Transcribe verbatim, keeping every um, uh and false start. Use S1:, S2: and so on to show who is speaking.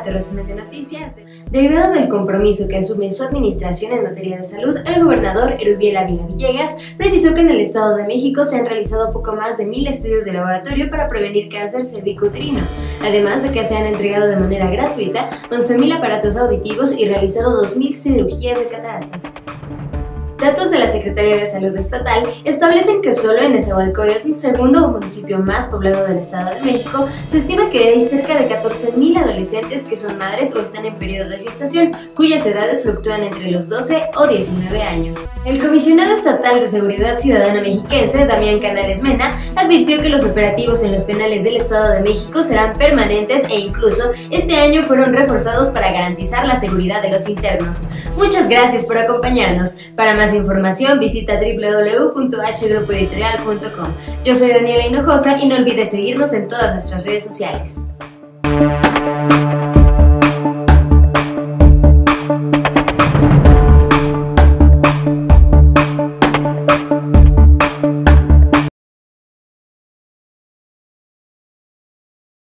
S1: tu resumen de noticias. Derivado del compromiso que asume su administración en materia de salud, el gobernador Erubiel Ávila Villegas precisó que en el Estado de México se han realizado poco más de mil estudios de laboratorio para prevenir cáncer cervicouterino, además de que se han entregado de manera gratuita once mil aparatos auditivos y realizado dos mil cirugías de cataratas. Datos de la Secretaría de Salud Estatal establecen que solo en Nezahualcóyotl, segundo municipio más poblado del Estado de México, se estima que hay cerca de catorce mil adolescentes que son madres o están en periodo de gestación, cuyas edades fluctúan entre los doce o diecinueve años. El comisionado estatal de Seguridad Ciudadana mexiquense, Damián Canales Mena, advirtió que los operativos en los penales del Estado de México serán permanentes e incluso este año fueron reforzados para garantizar la seguridad de los internos. Muchas gracias por acompañarnos. Para más información visita doble u doble u doble u punto h grupo editorial punto com. Yo soy Daniela Hinojosa y no olvides seguirnos en todas nuestras redes sociales.